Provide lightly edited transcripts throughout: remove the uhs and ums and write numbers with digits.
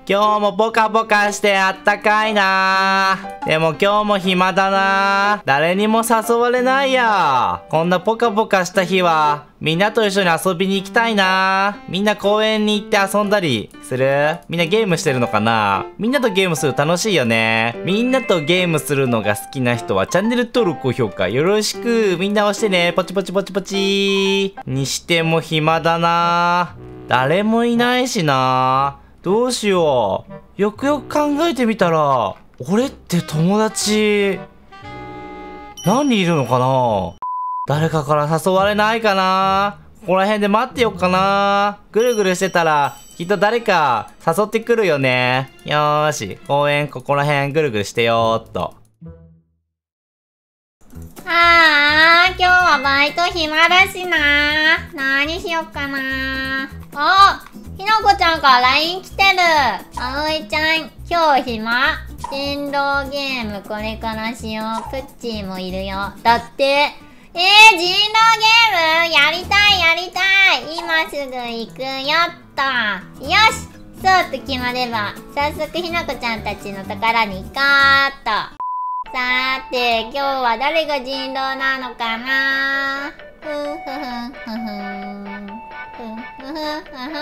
今日もポカポカしてあったかいな。でも今日も暇だな。誰にも誘われないや。こんなポカポカした日はみんなと一緒に遊びに行きたいな。みんな公園に行って遊んだりする？みんなゲームしてるのかな？みんなとゲームする楽しいよね。みんなとゲームするのが好きな人はチャンネル登録高評価よろしく。みんな押してね。ポチポチポチポチ。にしても暇だな。誰もいないしな。どうしよう。よくよく考えてみたら、俺って友達何人いるのかな。誰かから誘われないかな。ここら辺で待ってよっかな。ぐるぐるしてたらきっと誰か誘ってくるよね。よーし、公園ここら辺ぐるぐるしてよーっと。 今日はバイト暇だしな。何しよっかな。ひなこちゃんから LINE 来てる。あおいちゃん、今日暇？人狼ゲームこれからしよう。プッチーもいるよ。だって。人狼ゲームやりたいやりたい。今すぐ行くよっと。よし、そうと決まれば早速ひなこちゃんたちのところに行こうっと。さーて、今日は誰が人狼なのかな。ふんふふんふふんふんふふんふふん。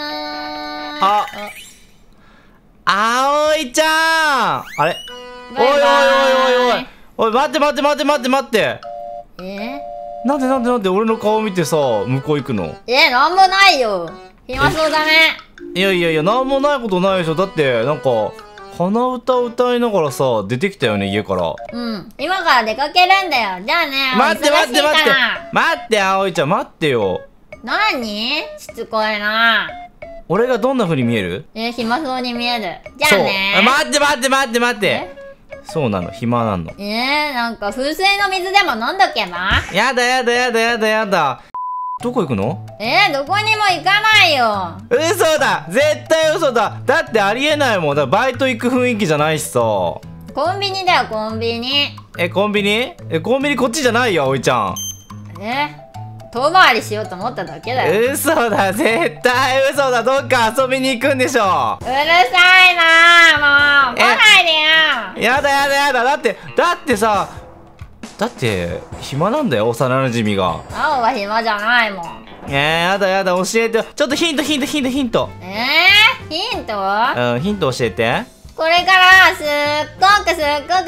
あおいちゃん。あれ、おいおいおいおいおいおい、待って待って待って待って待って。なんで俺の顔見てさ向こう行くの？ なんもないよ。暇そうだね。 いやなんもないことないでしょ。だってなんか鼻歌歌いながらさ出てきたよね、家から。 今から出かけるんだよ。じゃあね。 待ってあおいちゃん待ってよ。 何？しつこいな。 俺がどんな風に見える？ 暇そうに見える。じゃあね。 待って。そうなの、暇なの。 なんか風船の水でも飲んどけば？ やだ。どこ行くの？ どこにも行かないよ。 嘘だ、絶対嘘だ。だってありえないもん。だからバイト行く雰囲気じゃないしさ。 コンビニだよ、コンビニ。 コンビニこっちじゃないよ、おいちゃん。 遠回りしようと思っただけだよ。 嘘だ、絶対嘘だ。どっか遊びに行くんでしょ。 うるさいな。もう来ないでよ。 やだ。だってさ、だって暇なんだよ、幼馴染が。 青は暇じゃないもん。 やだ教えて。ちょっとヒント。 ヒント？ ヒント教えて。 これからすっごく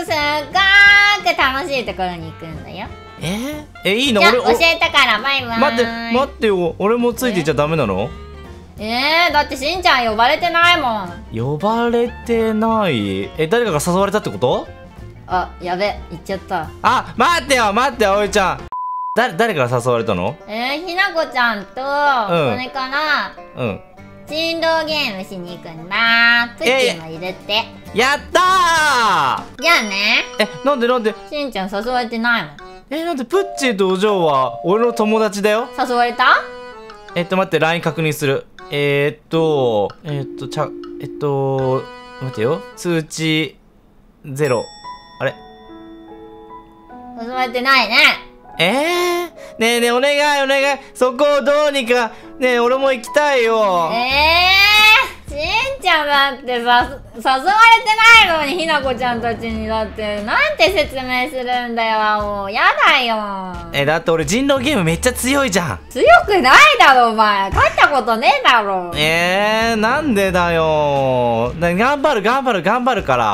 楽しいところに行くんだよ。 いいの？ じゃあ教えたからバイバイ。 待ってよ、俺もついていっちゃダメなの？ だってしんちゃん呼ばれてないもん。 呼ばれてない？誰かが誘われたってこと？ やべ、言っちゃった。 待ってよ、おいちゃん。誰から誘われたの？ ひなこちゃんと、これから人狼ゲームしに行くんだ。プッチーもいるって。 やったー。じゃあね。 なんでしんちゃん誘われてないもん。 なんでプッチーとお嬢は俺の友達だよ。 誘われた？ 待って、LINE 確認する。待ってよ。通知0。あれ？ 誘われてないね。 ねえ、お願い。そこをどうにか。ねえ、俺も行きたいよ。 しんちゃんだってさ、誘われてないのにひなこちゃんたちにだってなんて説明するんだよ。もうやだよ。 だって俺人狼ゲームめっちゃ強いじゃん。 強くないだろお前。勝ったことねえだろ。 なんでだよ。頑張るから。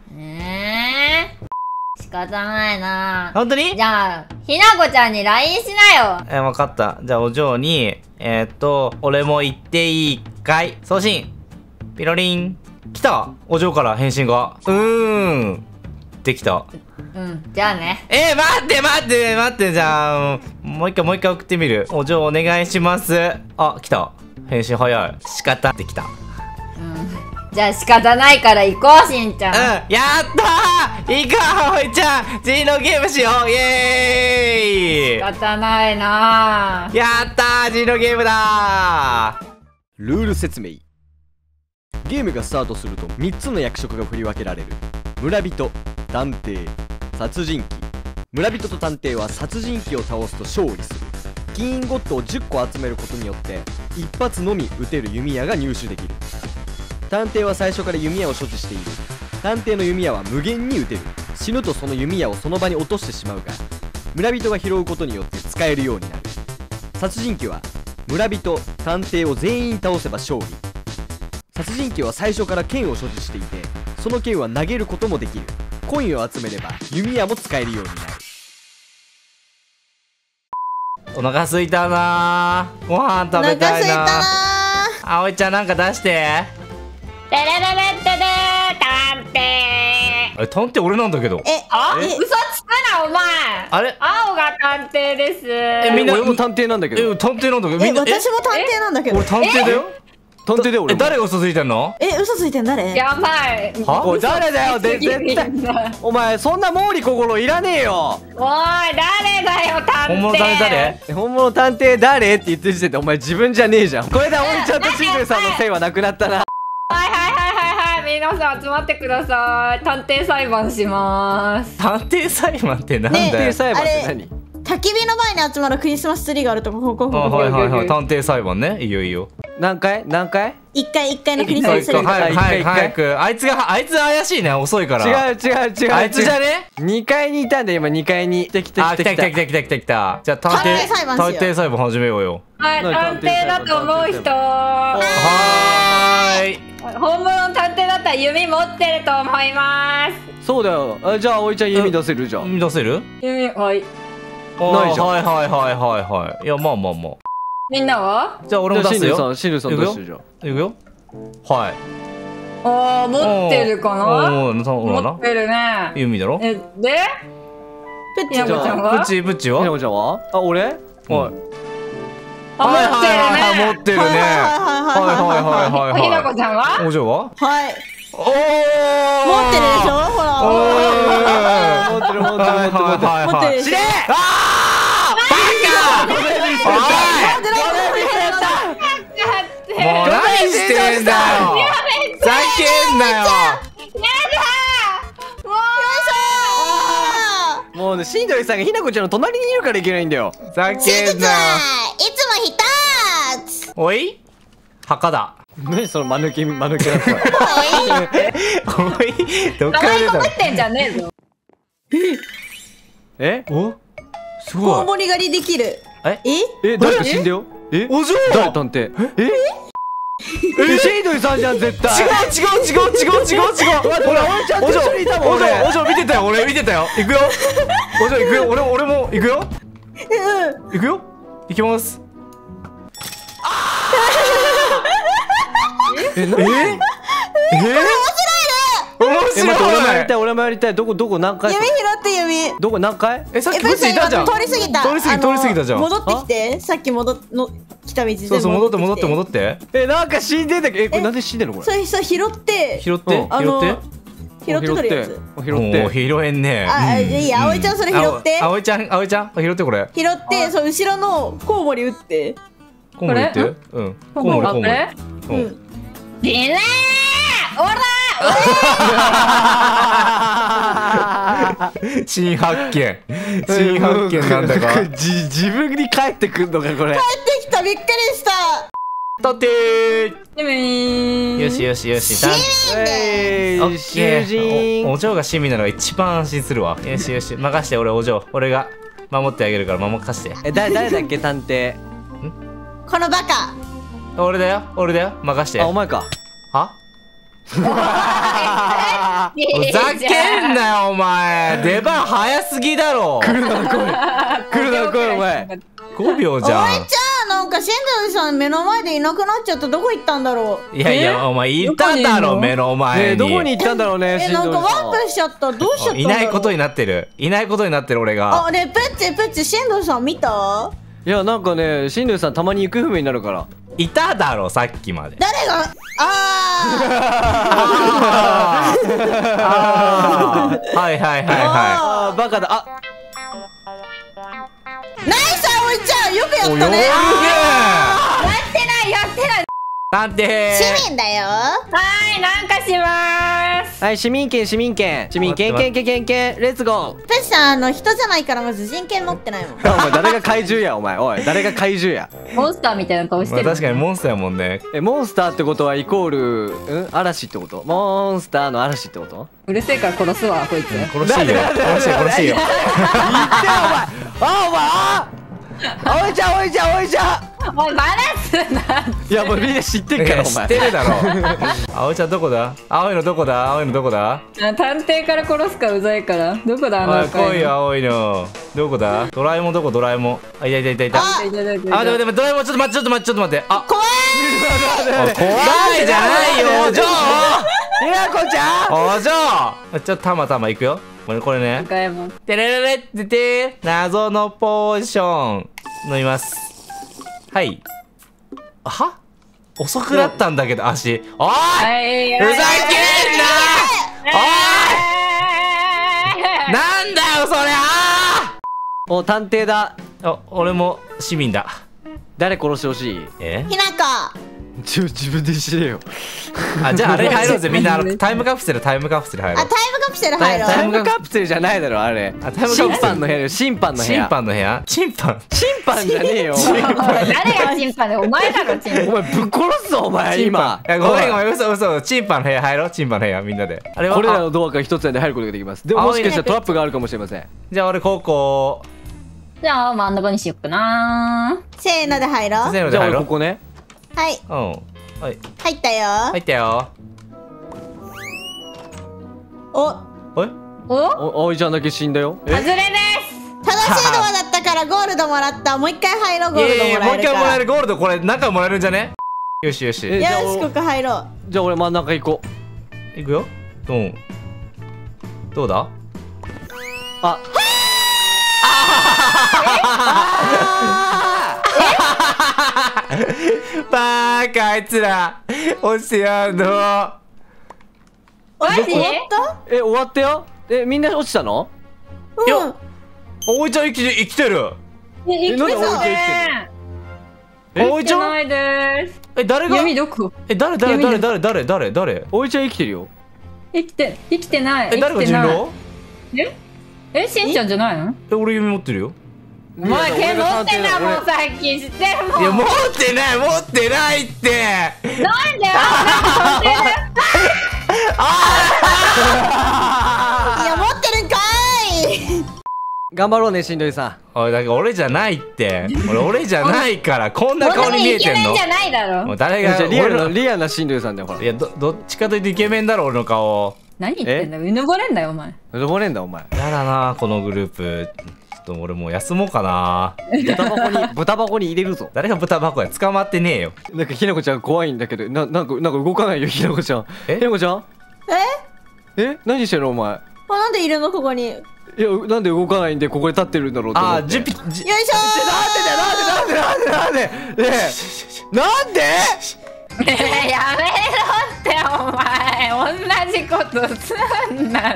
仕方ないな。 本当に？ じゃあひなこちゃんに LINE しなよ。 分かった。じゃあお嬢に俺も行っていいかい？送信ピロリン。来た、お嬢から返信が。できた。 じゃあね。 待って。じゃあもう一回送ってみる。お嬢お願いします。来た、返信早い。仕方できた。 じゃあ仕方ないから行こう、しんちゃん。 やったー、行こう、おいちゃん。人狼ゲームしよう。イエーイ。 仕方ないな。 やったー、人狼ゲームだー。 ルール説明。ゲームがスタートすると3つの役職が振り分けられる。村人、探偵、殺人鬼。村人と探偵は殺人鬼を倒すと勝利する。金ゴッドを10個集めることによって一発のみ撃てる弓矢が入手できる。 探偵は最初から弓矢を所持している。探偵の弓矢は無限に撃てる。死ぬとその弓矢をその場に落としてしまうが、村人が拾うことによって使えるようになる。殺人鬼は村人探偵を全員倒せば勝利。殺人鬼は最初から剣を所持していて、その剣は投げることもできる。コインを集めれば弓矢も使えるようになる。 お腹すいたなー。ご飯食べたいなー。あおいちゃんなんか出して。 テレレレッテレ探偵。 探偵俺なんだけど。 嘘つくなお前。 あれ青が探偵です。 みんな俺も探偵なんだけど。 探偵なんだけど。みんな私も探偵なんだけど。 俺探偵だよ。 探偵で俺も。 誰が嘘ついてんの？ 嘘ついてん誰？ やばい。 は？ おい誰だよ絶対。お前そんな毛利心いらねえよ。 おい誰だよ探偵。 本物探偵誰？ 本物探偵誰って言ってる時点でお前自分じゃねえじゃん。これで葵ちゃんとシングルさんのせいはなくなったな。 皆さん集まってください。探偵裁判します。 探偵裁判ってなんだよ。 探偵裁判って何？ 焚き火の前に集まるクリスマスツリーがあるとここはいはいはい。探偵裁判ね。いいよいいよ。 何回一回のクリスマスツリー。 早く。あいつ怪しいね。遅いから。 違うあいつじゃね ？2階にいたんだ今2階に。来た。 じゃあ探偵裁判始めようよ。 はい、探偵だと思う人。 はーい。 本物の探偵だったら弓持ってると思います。 そうだよ。じゃあ葵ちゃん弓出せるじゃん。 弓出せる？ 弓はい。 ないじゃん。 はい。いやまあ。 みんなは？ じゃあ俺も出すよ。 シンルさん出してじゃん。 いくよ。はい。 ああ持ってるかな？ 持ってるね。 弓だろ？ で？ プッチひなこちゃんは？ プッチは？ ひなこちゃんは？あ俺？はい。 持ってるね。はい。 ひなこちゃんは？ お嬢は？ はい。 おお。 持ってるでしょ？ほら。 持ってる。 持ってる。 死ね！ああ！バカ！もう何してんだよ！ふざけんなよ！ もうね、しんどいさんがひなこちゃんの隣にいるからいけないんだよ。 ふざけんなよ！ いつも一つ。 おい？墓だ。 何その間抜けだった。 おい？どっから出たの？ ってんじゃねえぞ。 え？ お？すコウごい。 モリ狩りできる。 誰か死んだよ。 お嬢！ 誰探偵？しんどいさんじゃん絶対。 違う。 ほら葵ちゃんと一緒にいたもん俺。 お嬢見てたよ。行くよ。お嬢行くよ。俺も行くよ。行くよ。行きます。 面面白い。 俺もやりたい。どこ何回？ 弓拾って弓。 どこ何回？ さっきブチいたじゃん。 通り過ぎた。 通り過ぎたじゃん。 戻ってきて。さっき来た道で。 そう戻って。 なんか死んでんだけど。これなんで死んでんのこれ？ それ拾って取るやつ。拾えんね。 いいや、葵ちゃんそれ拾って。 葵ちゃん拾ってこれ。 拾ってそう後ろのコウモリ打って。 コウモリ打って。うん。コウモリ。 ビレー！おら！ 新発見なんだか。 自分に帰ってくんのかこれ。 帰ってきた、びっくりした。 だってー。 よし。 市民でオッケー。お嬢が市民なのが一番安心するわ。よし任してお嬢。俺が守ってあげるから守かして。 誰だっけ探偵？ このバカ。 俺だよ任して。 あお前か。 は？ふざけんなよお前。出番早すぎだろ。 来るな来いお前。 5秒じゃん。 葵ちゃんなんかしんどいさん目の前でいなくなっちゃった。どこ行ったんだろう。 いやお前いただろ目の前に。 どこに行ったんだろうね。 なんかワープしちゃった。どうしちゃったんだろう。 いないことになってる俺が。 あれプッチしんどいさん見た？ いやなんかねしんどいさんたまに行方不明になるから。 いただろさっきまで。 誰が？ はいバカだ。 ナイス葵ちゃんよくやったね。 やってない。 探偵。 市民だよ。 はい、なんかします。 はい、市民権市民権市民権権権権権レッツゴー。 ペシさん人じゃないからまず人権持ってないもん。 お前誰が怪獣やお前。おい誰が怪獣や。 モンスターみたいな顔してる。 確かにモンスターやもんね。 モンスターってことはイコール嵐ってこと？モンスターの嵐ってこと？ うるせえから殺すわこいつ。 殺していいよ。殺していいよ。殺していいよ。 言ってよお前。お前おいちゃんおいちゃんおいちゃん。 おいバラすな。 いやもうみんな知ってるからお前。 知ってるだろ。葵ちゃんどこだ？青いのどこだ？青いのどこだ？ 探偵から殺すかうざいから。どこだあのおい赤いの。 来いよ青いの。どこだ？ドラえもんどこ？ドラえもん。あいたいたいたいた。 あでもドラえもんちょっと待ってちょっと待ってちょっと待って。あ怖い。 怖いじゃないよお嬢。 ひなこちゃん。 お嬢。ちょっとたまたまいくよ。これね。 赤いもん。 てれれれってて謎のポーション飲みます。はい。は？遅くなったんだけど足。おい！ はいふざけんな！おい！なんだよそれ！ お探偵だ。 あ、俺も市民だ。 誰殺してほしい？ ひなこ。 自分で知れよ。 あ、じゃああれ入ろうぜみんな。タイムカプセル入ろう。 タイムカプセル入ろう。 タイムカプセルじゃないだろあれ。 あ、タイムカプセル。 審判の部屋。審判の部屋。 審判の部屋？審判じゃねえよ。 誰がチンパでお前だろチンパ。 お前ぶっ殺すぞお前今。 いやごめんごめん嘘。チンパの部屋入ろう。チンパの部屋みんなで。あれはこれらのドアから一つで入ることができます。でももしかしたらトラップがあるかもしれません。 じゃあ俺ここ。 じゃあ真ん中にしよっかな。 せーので入ろう。 せーのじゃあで入ろう。 俺ここね。 はいうん。はい。 入ったよ。 入ったよ。 おおい。 お葵ちゃんだけ死んだよ。 外れです。 正しいドアだったからゴールドもらった。もう一回入ろう。ゴールドもらえるから。 もう一回もらえるゴールドこれ中もらえるんじゃね？よしよし。 えよしここ入ろう。 じゃあ俺真ん中行こう。 いくよ。うん。どうだ？ あバーカあいつら押してやんの。 マジ？ 終わった終わったよ。みんな落ちたの？ いやおいちゃん生きてる。 生きてなんで葵ちゃん生きてんの？ おいちゃんないです。 誰が弓どこ？ 誰葵ちゃん生きてるよ。 生きてない。 誰が人狼？ しんちゃんじゃないの？ 俺弓持ってるよ。 お前剣持ってんだもんさっき知ってるもん。 いや持ってないってなんであんないや持ってるんかい。 頑張ろうねしんどいさん。 おいだから俺じゃないって俺じゃないからこんな顔に見えてんの。 イケメンじゃないだろ。 もう誰がじゃあ俺リアルなしんどいさんだよほら。 いやどっちかというとイケメンだろ俺の顔。 何言ってんだよ。うぬぼれんだよお前。 登れんだお前。 やだなこのグループ。ちょっと俺もう休もうかな。 豚箱に入れるぞ。 誰が豚箱や捕まってねえよ。 なんかひなこちゃん怖いんだけどなんか動かないよひなこちゃん。ひなこちゃん何してんのお前。 なんでいるのここに。 いやなんで動かないんでここで立ってるんだろうと思って。 よいしょなんでやめろってお前。同じことすんなって。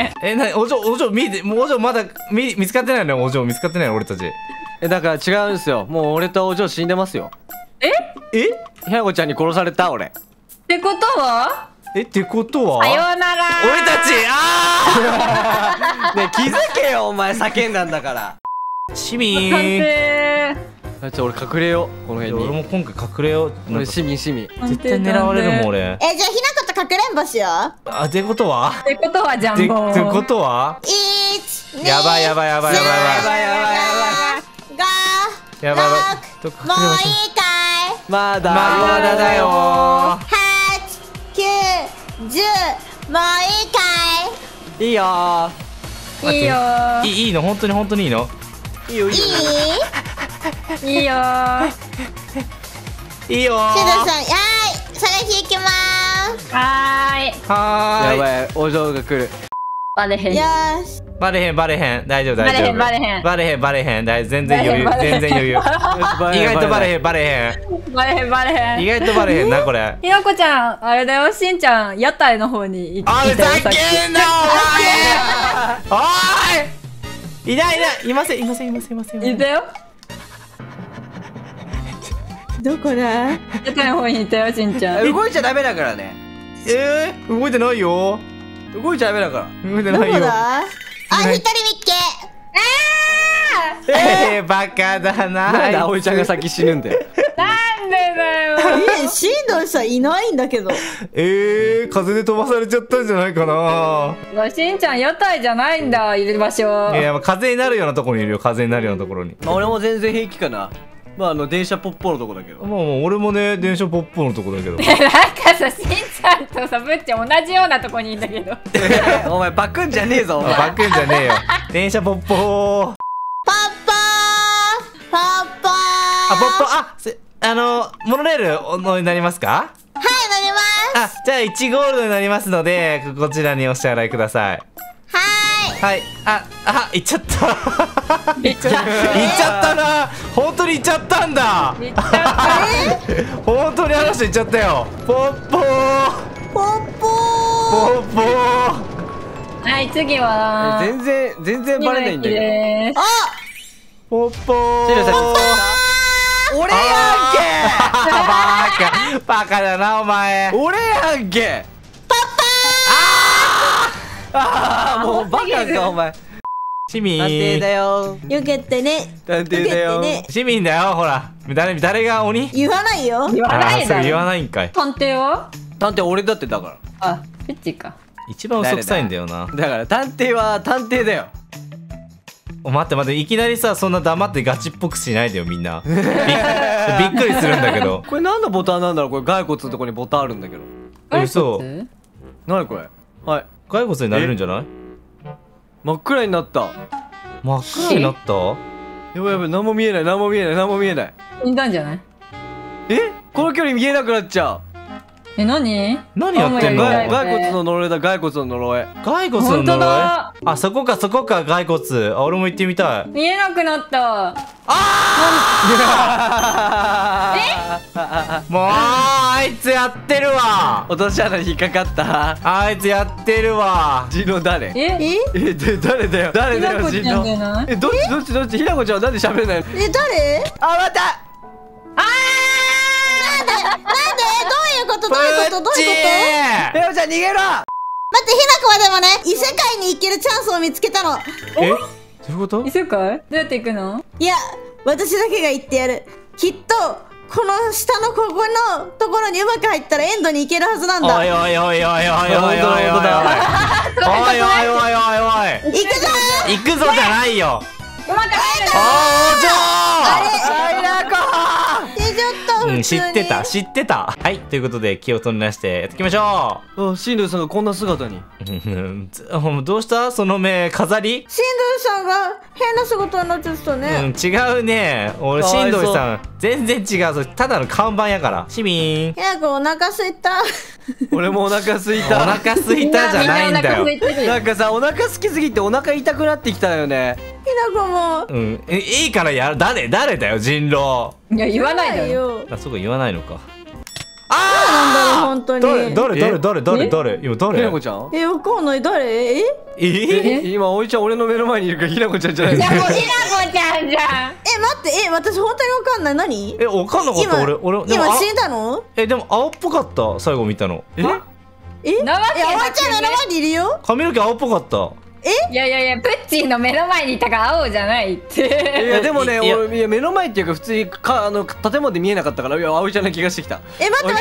お嬢まだ見つかってないのよ。お嬢見つかってないの俺たち。 だから違うんですよ。もう俺とお嬢死んでますよ。ひなこちゃんに殺された俺。 ってことは？ ってことはさようなら。 俺たちねえ気づけよお前叫んだんだから。 市民。 探偵。 じゃあ俺隠れようこの辺に。 俺も今回隠れよう。 俺市民。 絶対狙われるもん俺。 じゃあひなことかくれんぼしよう。 ってことはってことはジャンボ。 ってことは 1、2、 やばい。 5、 どっか隠れましょう。 もういいかい。 まだだよ 8、9、10、もういいかいいよいいよー。 いいの本当にいいの？ いいよい。いい。 いいよー。 いいよー。 しんどさん、それ引きまーす。 はーい。 やばいお嬢が来る。 バレへん。 よし。 バレへん大丈夫バレへん全然余裕意外とバレへんバレへん。 意外とバレへんなこれ。 ひなこちゃんあれだよ。しんちゃん屋台の方に行あれったよざけんなおいいないいませんいたよ。 どこだ。 屋台の方にいたよしんちゃん。 動いちゃダメだからね。 動いてないよ。 動いちゃダメだから。 動いてないよ。 どこだ？あ、一人見っけ。 バカだな。 なんで葵ちゃんが先死ぬんだよ。 なんでだよ。 しんどいさんいないんだけど。 風で飛ばされちゃったんじゃないかな。 しんちゃん屋台じゃないんだ、いる場所。 いや、まあ風になるようなところにいるよ。風になるようなところに。 まあ俺も全然平気かな。まあ電車ポッポのとこだけど。 もう俺もね、電車ポップのとこだけど。 なんかさ、しんちゃんとさ、ぶっちゃん同じようなとこにいんだけど。 お前バクんじゃねえぞお前。 バクんじゃねえよ。電車ポッポー。 パパモノレールになりますか？ はい、乗ります。 じゃあ1ゴールドになりますので、こちらにお支払いください。はい。行っちゃった。行っちゃったな。本当に行っちゃったんだ。 行っちゃった本当にあの人行っちゃったよ。ポッポー。 ポッポポッポー。 はい、次は。 全然バレないんだけけど。 ポッポー。 シルさん俺やんバカだなお前。 け俺やんけもうバカかお前。 市民。 探偵だよ。 よけてね。 探偵だよ。 市民だよ、ほら。誰が鬼？ 言わないよ。 言わないだろ。 そう言わないんかい。 探偵は？ 探偵俺だってだかあ、ピッチか。 一番嘘くさいんだよな。 ら。だから探偵は探偵だよ。 待って、いきなりさ、そんな黙ってガチっぽくしないでよ、みんな。びっくりするんだけど。 これ何のボタンなんだろう。これ骸骨のとこにボタンあるんだけど。 嘘。 何これ。はい。 骸骨になれるんじゃない？ 真っ暗になった。 真っ暗になった？ やばいやばい、何も見えない。 死んだんじゃない？ この距離見えなくなっちゃう。 何やってんの？ 骸骨の呪いだ、骸骨の呪い。 骸骨の本当呪い？ だ。 そこか骸骨。俺も行ってみたい。 見えなくなった。 もうあいつやってるわ。 落とし穴に引っかかった。 あいつやってるわ。 人狼誰？ え？ 誰だよひなこちゃんじゃない？ どっちひなこちゃんはなんで喋れないの？ 誰？ あ、またなんでどういうこと？ プッチー。 ひなこちゃん逃げろ。 待って、ひなこはでもね、異世界に行けるチャンスを見つけたの。 どういうこと？ 異世界？どうやって行くの？ いや、私だけが言ってやる。きっとこの下のここのところにうまく入ったらエンドに行けるはずなんだ。 おい。行くぞじゃないよ。 うまく入る。 知ってた。はい、ということで気を取り出してやっていきましょ新藤さんがこんな姿に。 う。どうした？その目飾り？ しんどいさんが変な仕事になっちゃったね。 違うね。俺かわいそうしんどいさん全然違う。それただの看板やから。市民。 ひなこお腹すいた。 俺もお腹すいおた。 腹すいたじゃないんだよ。 なんかさ、お腹すきすぎてお腹痛くなってきたよね。 ひなこも。 いいからやる。誰だよ、人狼。 いや、言わないでよ。 よ。 そうか、言わないのか。 なんだろう本当に。 誰今誰？ ひなこちゃん？ わかんない。誰？ 今おいちゃん俺の目の前にいるからひなこちゃんじゃないいや、もうひなこちゃんじゃん。 待って私本当にわかんない。何？ わかんなかった俺。 今死んだの？ でも青っぽかった最後見たの。 なわけなくね。 あわちゃん目の前にいるよ。 髪の毛青っぽかった。 いや、プッチーの目の前にいたから青じゃないって。 いやでもね、 いや俺目の前っていうか普通に建物で見えなかったから、いや葵ちゃんな気がしてきた。 待って危ない。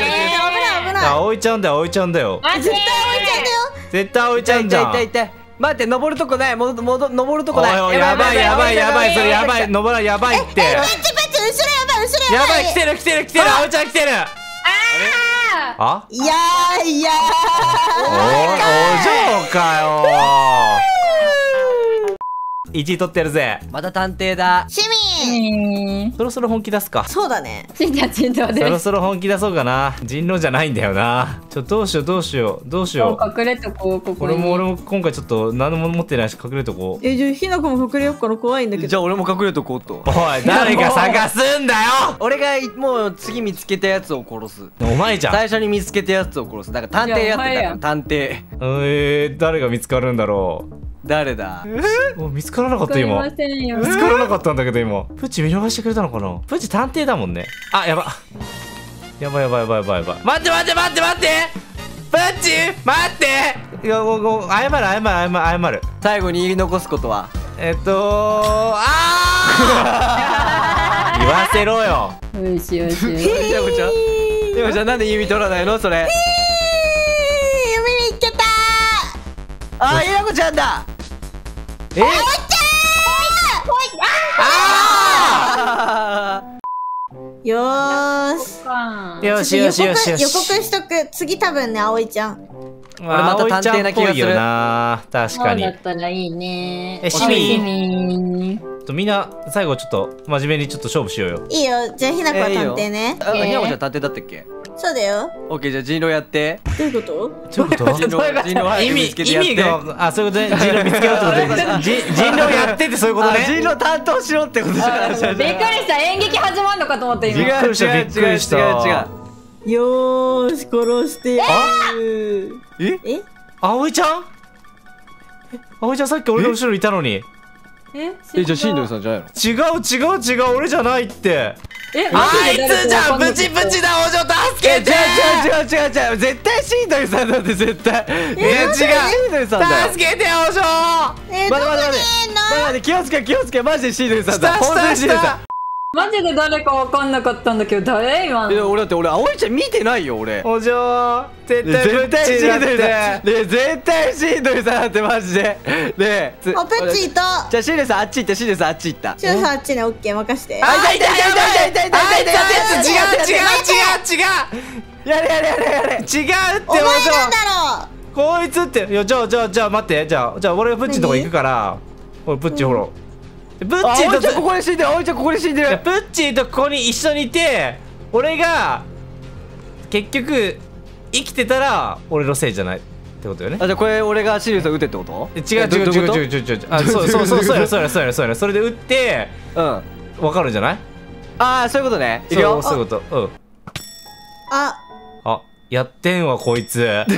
葵ちゃんだよ。 マジ絶対葵ちゃんだよ。 絶対葵ちゃんじゃん。 痛い待って、登るとこない。登るとこない。 おいやばいそれやばい。登らやばいって。 ペチ後ろやばい。 やばい来てる葵ちゃん来てる。あ？ いやお嬢かよ。1位取ってやるぜ。 また探偵だ。 市民。 そろそろ本気出すか。 そうだね。 死んだそろそろ本気出そうかな。人狼じゃないんだよな。どうしよう。 隠れとこう、ここに。 俺も今回ちょっと何も持ってないし隠れとこう。 じゃあひなこも隠れよっから怖いんだけど。 じゃあ俺も隠れとこうと。 おい誰が探すんだよ。 俺がもう次見つけたやつを殺す。 お前じゃん。 最初に見つけたやつを殺す。だから探偵やってたから探偵。 誰が見つかるんだろう。 誰だ？ 見つからなかった今。 わかりませんよ。 見つからなかったんだけど今。プッチ見逃してくれたのかな。プッチ探偵だもんね。やばい。待って。 プッチ待って。いやもう謝る。 最後に言い残すことは。 言わせろよ。 よしよしよし。 ひなこちゃん、ひなこちゃんなんで弓取らないのそれ。 夢に行っちゃったあー、ひなこちゃんだ。 えよーし。 よしよしよしよし。 予告しとく。次多分ね、葵ちゃん。 俺また探偵な気がする葵ちゃんっぽいよな。確かに。 そうだったらいいね。 シミミみんな最後ちょっと真面目にちょっと勝負しようよ。 いいよ。じゃあ、ひなこは探偵ね。 あ、ひなこちゃん探偵だったっけ。 そうだよ。 オッケー、じゃあ人狼やって。 どういうことどういうこと人狼早く見つけてやって。 意味が、そういうことね。人狼見つけろってことで。人狼やってってそういうことね。 人狼担当しろってことじゃない。 びっくりした。演劇始まるのかと思って今。 違う違う違う違う違う。 よーし、殺してやる。 え？ 葵ちゃん？葵ちゃんさっき俺の後ろにいたのに。 じゃあ新藤さんじゃないの？ 違う俺じゃないって。 あいつじゃん、プチプチだ、お嬢助けて。 違う絶対新藤さんだって絶対。 違う。 新藤さんだよ。 助けてお嬢。 待って気をつけマジで新藤さんだ。本当に新藤さん。 マジで誰か分かんなかったんだけど誰今の。 俺葵ちゃん見てないよ俺。 お嬢絶対プッチだって。 ね絶対新藤さんだってマジで。ねあ、プッチいた。 じゃあ新藤さんあっち行って新藤さんあっち行った。 シュウさんあっちね、オッケー、任して。 違う。 やれ。 違うってお前なんだろう。 こいつって。いやじゃあ待って、じゃあ俺がプッチのとこ行くから。ほらプッチほら。プッチとここで死んでる。葵ちゃんここで死んでる。 プッチとここに一緒にいて、俺が結局生きてたら俺のせいじゃないってことよね。 あ、じゃあこれ俺が新藤さん撃てってこと？ 違う。あ、そうやそれで撃ってうんわかるんじゃない？ ああ、そういうことね。いくよ。 そういうこと。うん。 あ、 やってんわこいつ。おーい！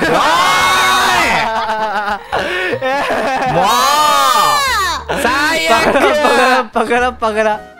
もう最悪！ バカラ。